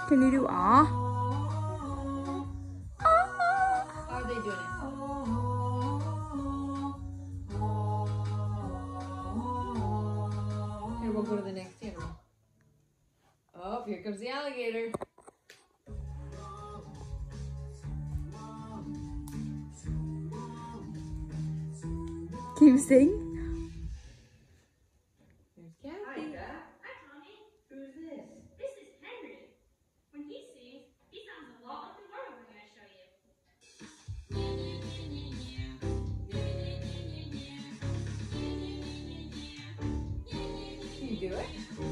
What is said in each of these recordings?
Can you do ah? How are they doing it? Here, we'll go to the next animal. Oh, here comes the alligator. Can you sing? There's Kathy. Hi, Tommy. Who's this? This is Henry. When he sings, he sounds a lot like the warm-up we're going to show you. Can you do it?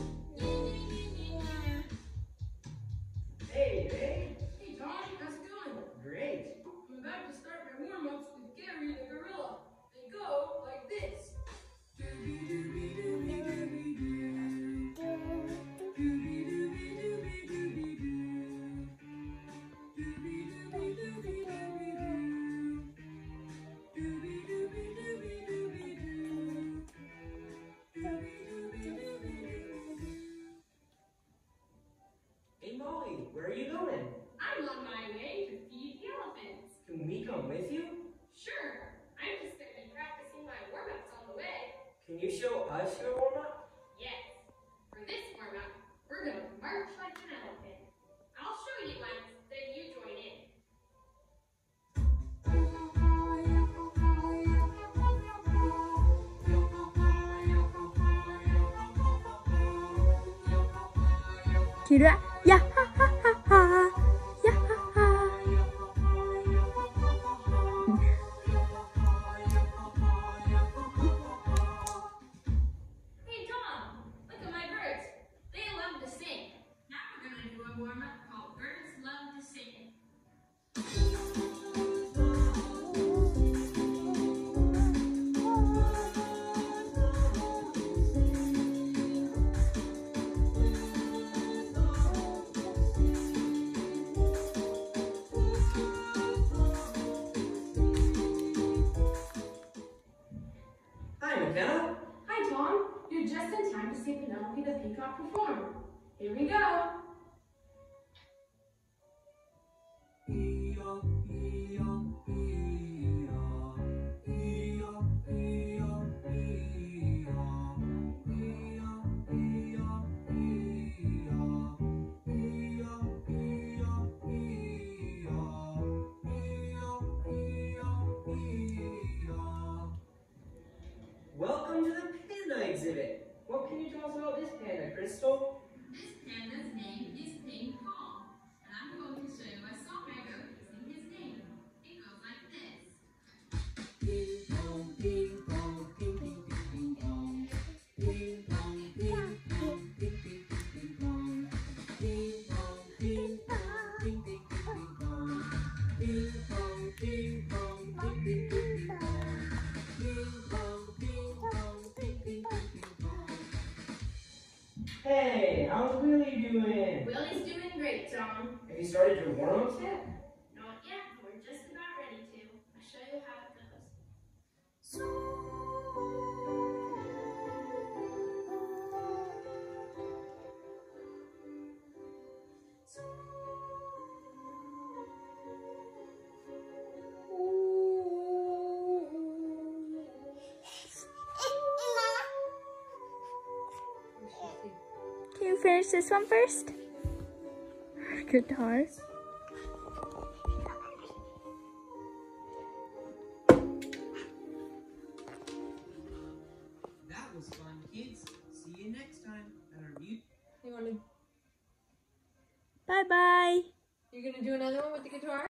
Hey, Ray. Hey, Tommy, how's it going? Great. I'm about to start my warm-ups with Gary the gorilla. They go like this. Hey, Molly, where are you going? I'm on my way to feed the elephants. Can we come with you? Sure, I'm just going to be practicing my warm-ups on the way. Can you show us your warm-up? Yes, for this warm-up, we're going to march like an elephant. I'll show you once, then you join in. Can you do that? Yeah, ha, ha, ha, ha. Yeah, ha, ha. Hey Tom, look at my birds. They love to sing. Now we're going to do a warm-up called Birds Love to Sing. Hi, McKenna. Hi Tom, you're just in time to see Penelope the Peacock perform. Here we go. Welcome to the panda exhibit. What can you tell us about this panda, Crystal? This panda's name is Ping Pong, and I'm going to show you a song I wrote using his name. It goes like this. Ping pong, ping pong, ping ping ping ping pong. Ping pong, ping pong, ping ping ping ping pong. Ping pong, ping pong, ping ping ping ping pong. Ping pong, ping pong, ping ping ping ping pong. Ping pong, ping pong, ping ping ping ping pong. Hey, how's Willie doing? Willie's doing great, Tom. Have you started your warm-ups yet? Not yet, but we're just about ready to. I'll show you how it goes. Can you finish this one first? Guitar. That was fun, kids. See you next time at our new. You want to? Bye-bye. You're gonna do another one with the guitar?